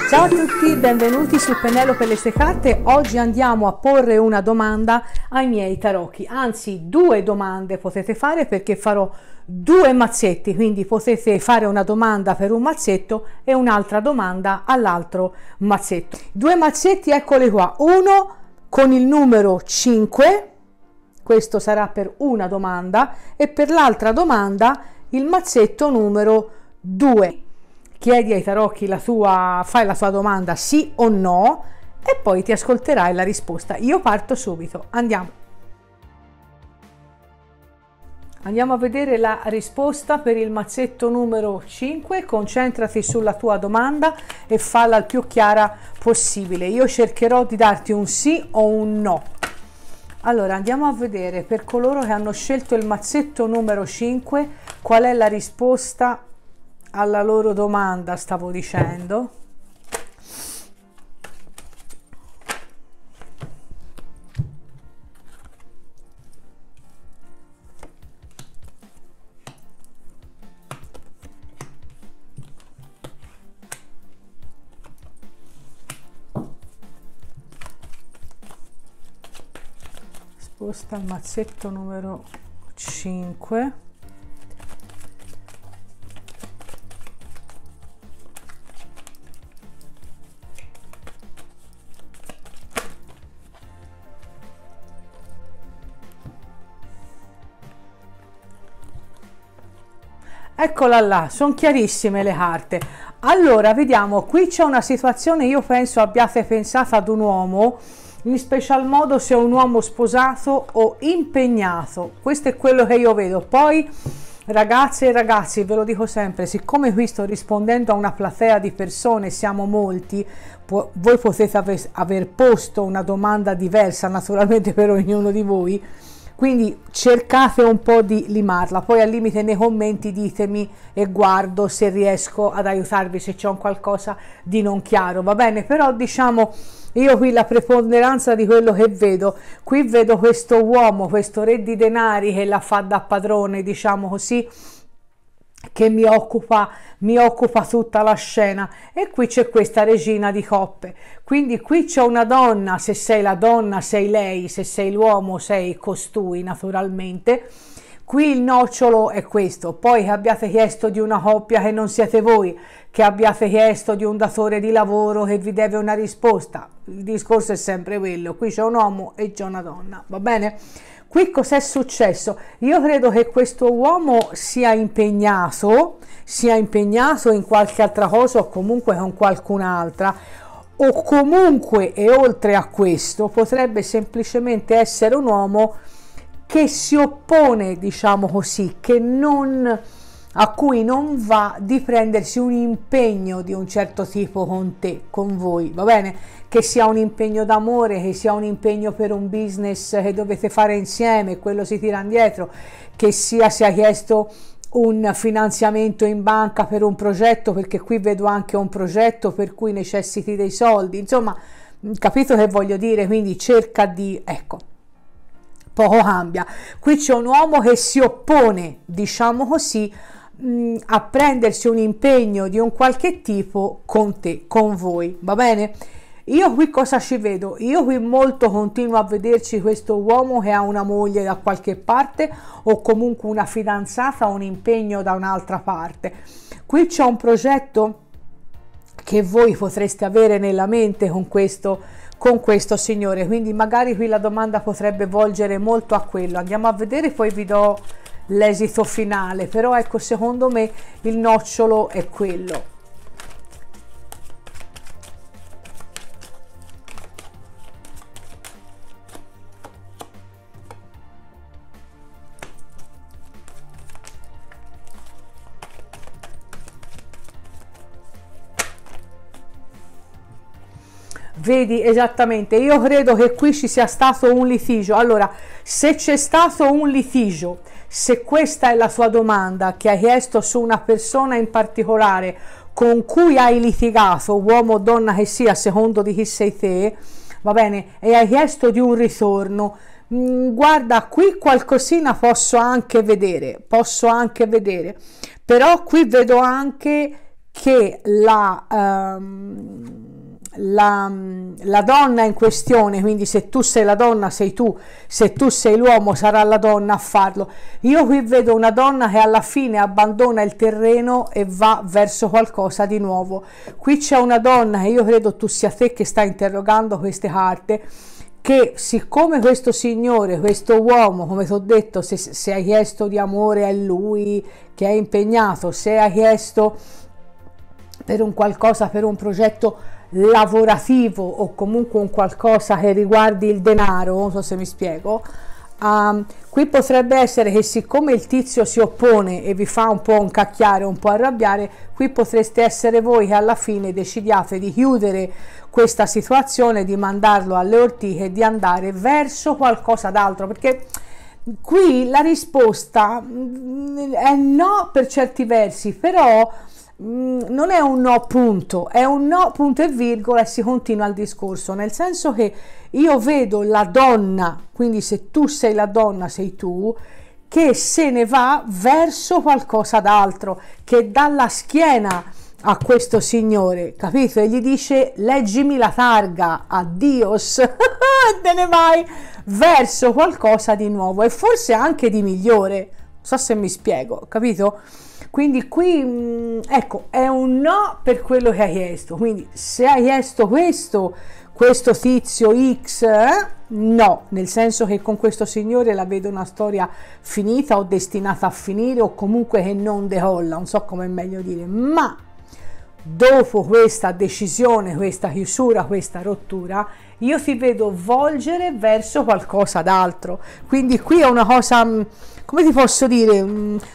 Ciao a tutti, benvenuti su Penelope Le Sue Carte. Oggi andiamo a porre una domanda ai miei tarocchi, anzi due domande potete fare perché farò due mazzetti, quindi potete fare una domanda per un mazzetto e un'altra domanda all'altro mazzetto. Due mazzetti, eccoli qua, uno con il numero 5, questo sarà per una domanda, e per l'altra domanda il mazzetto numero 2. Chiedi ai tarocchi fai la tua domanda sì o no e poi ti ascolterai la risposta. Io parto subito, andiamo a vedere la risposta per il mazzetto numero 5. Concentrati sulla tua domanda e falla il più chiara possibile. Io cercherò di darti un sì o un no. Allora andiamo a vedere per coloro che hanno scelto il mazzetto numero 5 qual è la risposta alla loro domanda, stavo dicendo. Risposta al mazzetto numero 5. Eccola là, sono chiarissime le carte. Allora, vediamo, qui c'è una situazione, io penso abbiate pensato ad un uomo, in special modo se è un uomo sposato o impegnato. Questo è quello che io vedo. Poi, ragazze e ragazzi, ve lo dico sempre, siccome qui sto rispondendo a una platea di persone, siamo molti, voi potete aver posto una domanda diversa naturalmente per ognuno di voi, quindi cercate un po' di limarla, poi al limite nei commenti ditemi e guardo se riesco ad aiutarvi, se c'è un qualcosa di non chiaro, va bene? Però diciamo, io qui la preponderanza di quello che vedo, qui vedo questo uomo, questo re di denari che la fa da padrone, diciamo così, che mi occupa tutta la scena, e qui c'è questa regina di coppe, quindi qui c'è una donna, se sei la donna sei lei, se sei l'uomo sei costui naturalmente. Qui il nocciolo è questo, poi che abbiate chiesto di una coppia che non siete voi, che abbiate chiesto di un datore di lavoro che vi deve una risposta, il discorso è sempre quello, qui c'è un uomo e c'è una donna, va bene? Qui cos'è successo? Io credo che questo uomo sia impegnato in qualche altra cosa o comunque con qualcun'altra, o comunque, e oltre a questo potrebbe semplicemente essere un uomo che si oppone, diciamo così, a cui non va di prendersi un impegno di un certo tipo con te, con voi, va bene? Che sia un impegno d'amore, che sia un impegno per un business che dovete fare insieme, quello si tira indietro, che si ha chiesto un finanziamento in banca per un progetto, perché qui vedo anche un progetto per cui necessiti dei soldi, insomma, capito che voglio dire? Quindi cerca di, ecco, poco cambia. Qui c'è un uomo che si oppone, diciamo così, a prendersi un impegno di un qualche tipo con te, con voi, va bene? Io qui cosa ci vedo? Io qui molto continuo a vederci questo uomo che ha una moglie da qualche parte o comunque una fidanzata o un impegno da un'altra parte. Qui c'è un progetto che voi potreste avere nella mente con questo signore, quindi magari qui la domanda potrebbe volgere molto a quello. Andiamo a vedere, poi vi do l'esito finale, però ecco, secondo me il nocciolo è quello. Vedi, esattamente, io credo che qui ci sia stato un litigio. Allora, se c'è stato un litigio, se questa è la tua domanda che hai chiesto su una persona in particolare con cui hai litigato, uomo o donna che sia, secondo di chi sei te, va bene, e hai chiesto di un ritorno, guarda, qui qualcosina posso anche vedere, però qui vedo anche che la donna in questione, quindi se tu sei la donna sei tu, se tu sei l'uomo sarà la donna a farlo. Io qui vedo una donna che alla fine abbandona il terreno e va verso qualcosa di nuovo. Qui c'è una donna, e io credo tu sia te che sta interrogando queste carte, che siccome questo signore, questo uomo, come ti ho detto, se hai chiesto di amore a lui, che è impegnato, se hai chiesto per un qualcosa, per un progetto lavorativo o comunque un qualcosa che riguardi il denaro, non so se mi spiego, qui potrebbe essere che siccome il tizio si oppone e vi fa un po' incacchiare, un po' arrabbiare, qui potreste essere voi che alla fine decidiate di chiudere questa situazione, di mandarlo alle ortiche e di andare verso qualcosa d'altro, perché qui la risposta è no per certi versi, però non è un no punto, è un no punto e virgola e si continua il discorso, nel senso che io vedo la donna, quindi se tu sei la donna sei tu, che se ne va verso qualcosa d'altro, che dalla schiena a questo signore, capito? E gli dice leggimi la targa, addios, e te ne vai verso qualcosa di nuovo e forse anche di migliore, non so se mi spiego, capito? Quindi qui ecco, è un no per quello che hai chiesto, quindi se hai chiesto questo tizio X, no, nel senso che con questo signore la vedo una storia finita o destinata a finire o comunque che non decolla, non so come è meglio dire, ma dopo questa decisione, questa chiusura, questa rottura, io ti vedo volgere verso qualcosa d'altro, quindi qui è una cosa, come ti posso dire,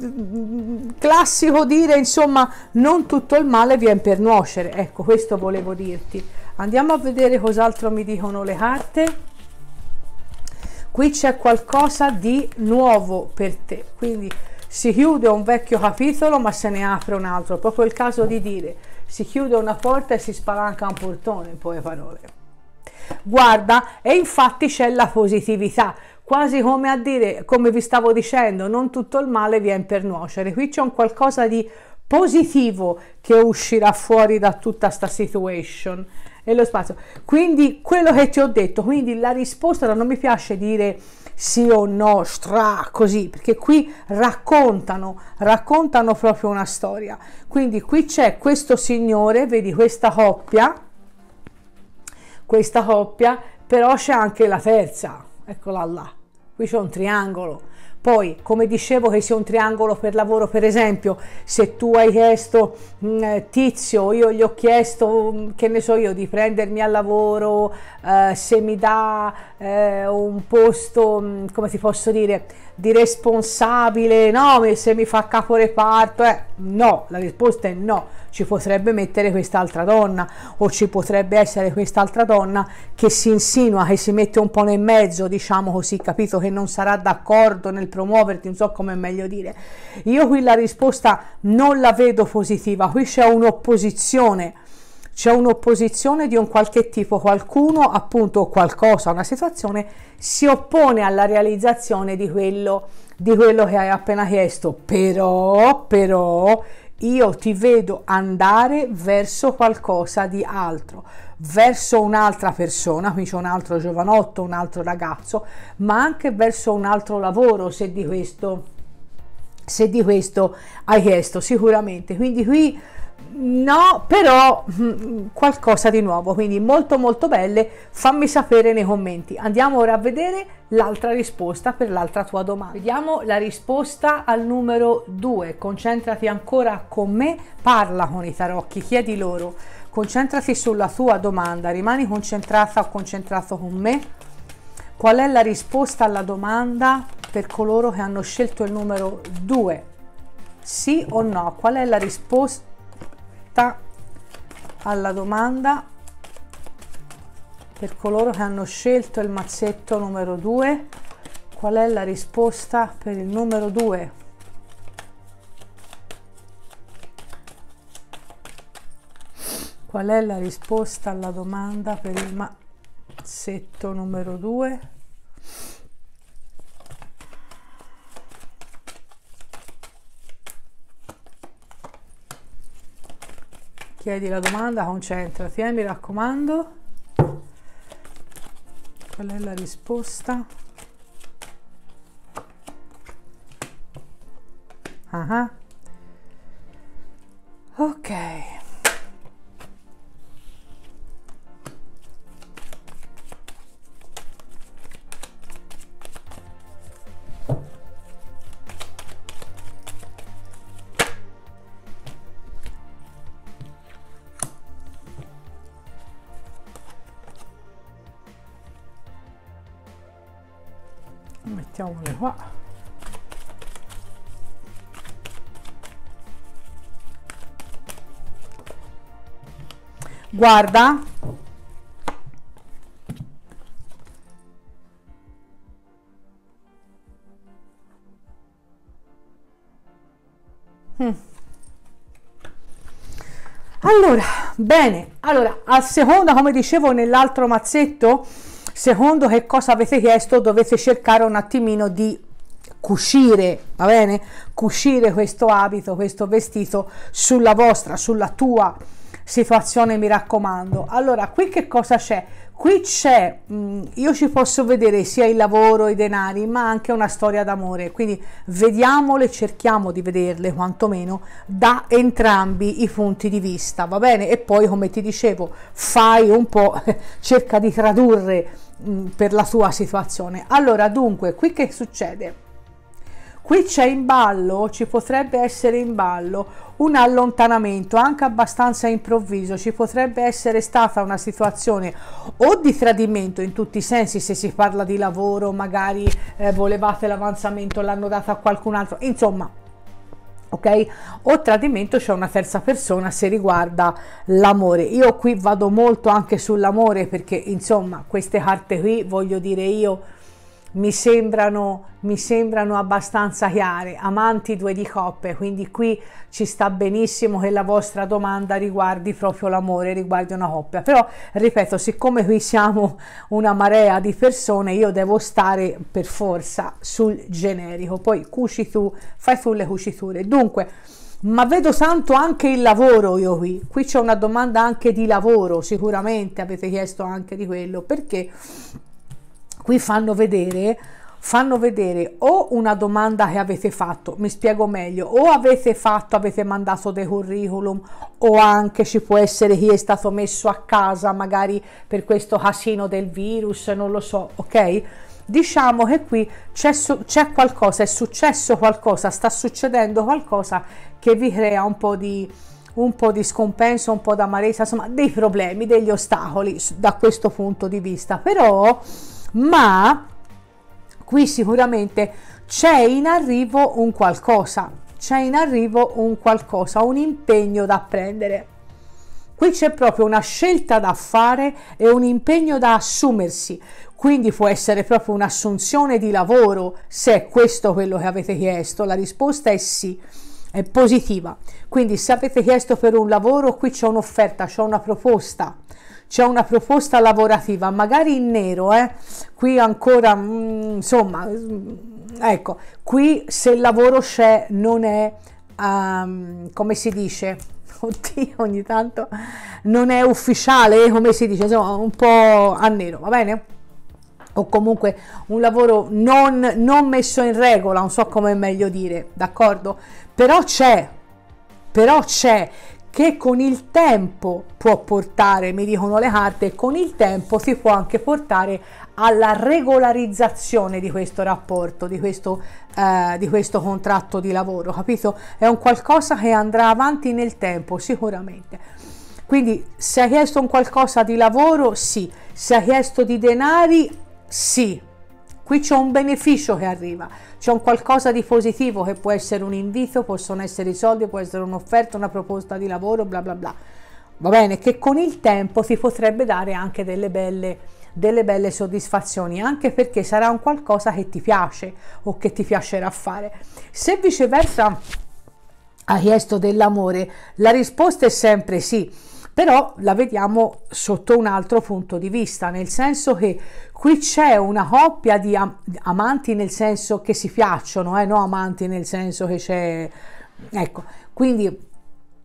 classico dire, insomma, non tutto il male viene per nuocere, ecco, questo volevo dirti. Andiamo a vedere cos'altro mi dicono le carte. Qui c'è qualcosa di nuovo per te, quindi si chiude un vecchio capitolo ma se ne apre un altro, è proprio il caso di dire si chiude una porta e si spalanca un portone, in poche parole. Guarda, e infatti c'è la positività, quasi come a dire, come vi stavo dicendo, non tutto il male viene per nuocere. Qui c'è un qualcosa di positivo che uscirà fuori da tutta sta situation e lo spazio. Quindi quello che ti ho detto, quindi la risposta, non mi piace dire sì o no, così, perché qui raccontano proprio una storia. Quindi qui c'è questo signore, vedi questa coppia, però c'è anche la terza, eccola là, qui c'è un triangolo. Poi, come dicevo, che sia un triangolo per lavoro, per esempio, se tu hai chiesto tizio, io gli ho chiesto, che ne so io, di prendermi al lavoro, se mi dà un posto, come ti posso dire, di responsabile, no, se mi fa caporeparto, no, la risposta è no. Ci potrebbe mettere quest'altra donna o ci potrebbe essere quest'altra donna che si insinua, che si mette un po' nel mezzo, diciamo così, capito, che non sarà d'accordo nel promuoverti, non so come è meglio dire. Io qui la risposta non la vedo positiva, qui c'è un'opposizione di un qualche tipo, qualcuno appunto o qualcosa, una situazione si oppone alla realizzazione di quello che hai appena chiesto, però io ti vedo andare verso qualcosa di altro, verso un'altra persona, qui c'è un altro giovanotto, un altro ragazzo, ma anche verso un altro lavoro, se di questo hai chiesto sicuramente. Quindi qui no, però qualcosa di nuovo, quindi molto molto belle, fammi sapere nei commenti. Andiamo ora a vedere l'altra risposta per l'altra tua domanda. Vediamo la risposta al numero 2, concentrati ancora con me, parla con i tarocchi, chiedi loro, concentrati sulla tua domanda, rimani concentrata o concentrato con me. Qual è la risposta alla domanda per coloro che hanno scelto il numero 2? Sì o no? Qual è la risposta alla domanda per coloro che hanno scelto il mazzetto numero 2? Qual è la risposta per il numero 2? Qual è la risposta alla domanda per il mazzetto numero 2? Chiedi la domanda, concentrati, mi raccomando. Qual è la risposta? Ok. Mettiamole qua. Guarda, allora, bene, allora, a seconda, come dicevo nell'altro mazzetto, secondo che cosa avete chiesto, dovete cercare un attimino di cucire, va bene? Cucire questo abito, questo vestito sulla vostra, sulla tua situazione, mi raccomando. Allora, qui che cosa c'è? Qui c'è, io ci posso vedere sia il lavoro, i denari, ma anche una storia d'amore, quindi vediamole, cerchiamo di vederle quantomeno da entrambi i punti di vista, va bene? E poi, come ti dicevo, fai un po', cerca di tradurre per la tua situazione. Allora, dunque, qui che succede? Qui c'è in ballo, ci potrebbe essere in ballo un allontanamento anche abbastanza improvviso, ci potrebbe essere stata una situazione o di tradimento in tutti i sensi, se si parla di lavoro, magari volevate l'avanzamento, l'hanno dato a qualcun altro, insomma, ok? O tradimento, c'è una terza persona se riguarda l'amore. Io qui vado molto anche sull'amore perché, insomma, queste carte qui, voglio dire, io mi sembrano abbastanza chiare. Amanti, 2 di coppe, quindi qui ci sta benissimo che la vostra domanda riguardi proprio l'amore, riguardi una coppia. Però ripeto, siccome qui siamo una marea di persone, io devo stare per forza sul generico, poi cuci tu, fai tu le cuciture. Dunque, ma vedo tanto anche il lavoro io qui c'è una domanda anche di lavoro, sicuramente avete chiesto anche di quello, perché qui fanno vedere o una domanda che avete fatto, mi spiego meglio, o avete mandato dei curriculum, o anche ci può essere chi è stato messo a casa magari per questo casino del virus, non lo so, ok? Diciamo che qui c'è qualcosa, è successo qualcosa, sta succedendo qualcosa che vi crea un po' di scompenso, un po' d'amarezza, insomma dei problemi, degli ostacoli da questo punto di vista. Però ma qui sicuramente c'è in arrivo un qualcosa, un impegno da prendere. Qui c'è proprio una scelta da fare e un impegno da assumersi, quindi può essere proprio un'assunzione di lavoro, se è questo quello che avete chiesto. La risposta è sì, è positiva. Quindi se avete chiesto per un lavoro, qui c'è un'offerta, c'è una proposta lavorativa, magari in nero, qui ancora, insomma, ecco, qui se il lavoro c'è non è, come si dice, oddio, ogni tanto non è ufficiale, come si dice, insomma, un po' a nero, va bene? O comunque un lavoro non messo in regola, non so come è meglio dire, d'accordo? Però c'è, che con il tempo può portare, mi dicono le carte, con il tempo si può anche portare alla regolarizzazione di questo rapporto, di questo contratto di lavoro, capito? È un qualcosa che andrà avanti nel tempo, sicuramente. Quindi se hai chiesto un qualcosa di lavoro, sì. Se hai chiesto di denari, sì. Qui c'è un beneficio che arriva, c'è un qualcosa di positivo che può essere un invito, possono essere i soldi, può essere un'offerta, una proposta di lavoro, bla bla bla. Va bene, che con il tempo ti potrebbe dare anche delle belle soddisfazioni, anche perché sarà un qualcosa che ti piace o che ti piacerà fare. Se viceversa hai chiesto dell'amore, la risposta è sempre sì. Però la vediamo sotto un altro punto di vista, nel senso che qui c'è una coppia di amanti, nel senso che si piacciono, no amanti nel senso che c'è, ecco, quindi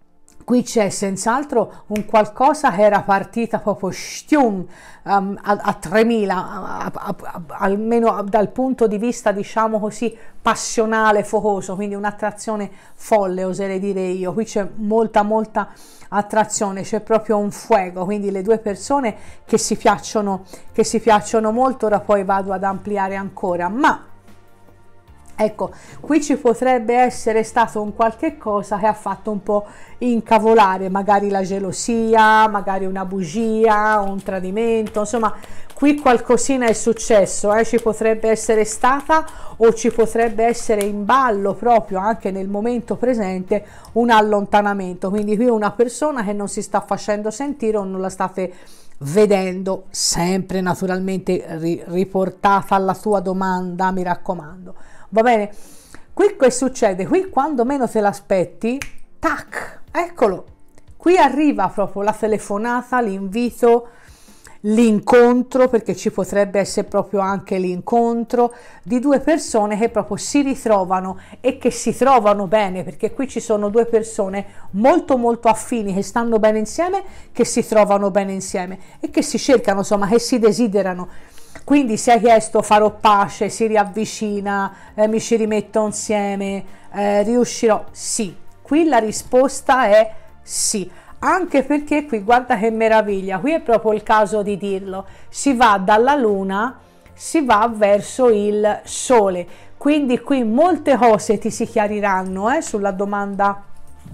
Qui c'è senz'altro un qualcosa che era partita proprio stium, a 3000, almeno dal punto di vista, diciamo così, passionale, focoso, quindi un'attrazione folle, oserei dire io. Qui c'è molta attrazione, c'è proprio un fuoco, quindi le due persone che si piacciono molto. Ora poi vado ad ampliare ancora, ma ecco, qui ci potrebbe essere stato un qualche cosa che ha fatto un po' incavolare, magari la gelosia, magari una bugia, un tradimento, insomma, qui qualcosina è successo, ci potrebbe essere stata, o ci potrebbe essere in ballo proprio anche nel momento presente un allontanamento. Quindi qui una persona che non si sta facendo sentire o non la state vedendo, sempre naturalmente riportata alla tua domanda, mi raccomando. Va bene? Qui che succede? Qui quando meno te l'aspetti, tac, eccolo, qui arriva proprio la telefonata, l'invito, l'incontro, perché ci potrebbe essere proprio anche l'incontro di due persone che proprio si ritrovano e che si trovano bene, perché qui ci sono due persone molto affini, che stanno bene insieme, che si trovano bene insieme e che si cercano, insomma, che si desiderano. Quindi si è chiesto farò pace, si riavvicina, mi ci rimetto insieme, riuscirò? Sì, qui la risposta è sì, anche perché qui guarda che meraviglia, qui è proprio il caso di dirlo, si va dalla luna, si va verso il sole, quindi qui molte cose ti si chiariranno sulla domanda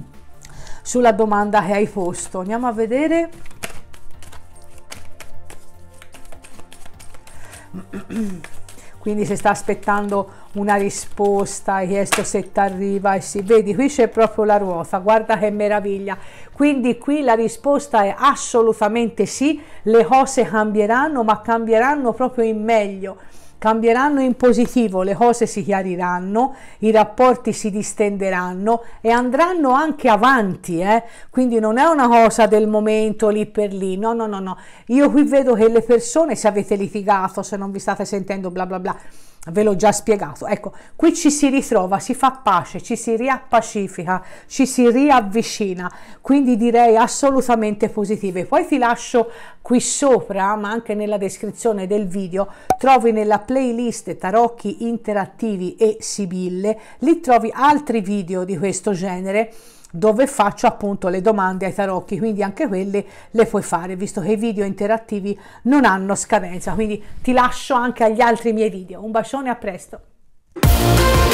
che hai posto. Andiamo a vedere. Quindi si sta aspettando una risposta, hai chiesto se ti arriva, e si vedi qui c'è proprio la ruota, guarda che meraviglia. Quindi qui la risposta è assolutamente sì, le cose cambieranno, ma cambieranno proprio in meglio, cambieranno in positivo, le cose si chiariranno, i rapporti si distenderanno e andranno anche avanti, quindi non è una cosa del momento lì per lì, no, io qui vedo che le persone, se avete litigato, se non vi state sentendo bla bla bla, ve l'ho già spiegato, ecco, qui ci si ritrova, si fa pace, ci si riappacifica, ci si riavvicina, quindi direi assolutamente positive. Poi ti lascio qui sopra, ma anche nella descrizione del video, trovi nella playlist tarocchi interattivi e sibille, lì trovi altri video di questo genere dove faccio appunto le domande ai tarocchi, quindi anche quelle le puoi fare, visto che i video interattivi non hanno scadenza, quindi ti lascio anche agli altri miei video. Un bacione, a presto.